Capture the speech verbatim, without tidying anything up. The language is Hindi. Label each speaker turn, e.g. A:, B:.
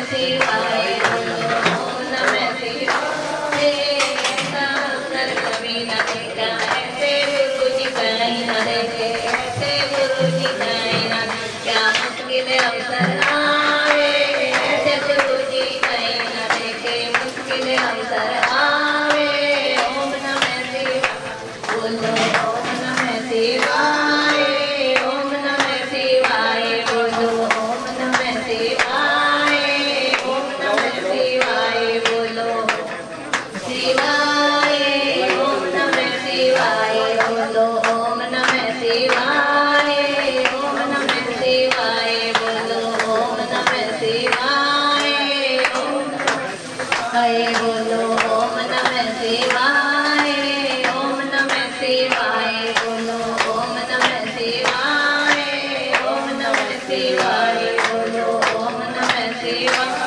A: शिवाय बोलो ओम नमः शिवाय। ऐसा अवसर कभी न देखा, ऐसे गुरु जी कहीं न देखे, ऐसे गुरु जी कहीं न, क्या मुश्किल अवसर आवे, ऐसे गुरु जी कहीं न देखे, मुश्किल अवसर आवे। ओम नमः शिवाय बोलो ओम नमः शिवाय, ओम नमः शिवाय बोलो ओम नमः शिवाय, ओम नमः शिवाय बोलो शिवाय, ओम नमः शिवाय बोलो ओम नमः शिवाय, ओम नमः शिवाय बोलो ओम नमः शिवाय, ओम शिवाय बोलो ओम नमः शिवाय, ओम नमः शिवाय बोलो ओम नमः शिवाय, ओम नमः शिवाय बोलो ओम नमः शिवाय।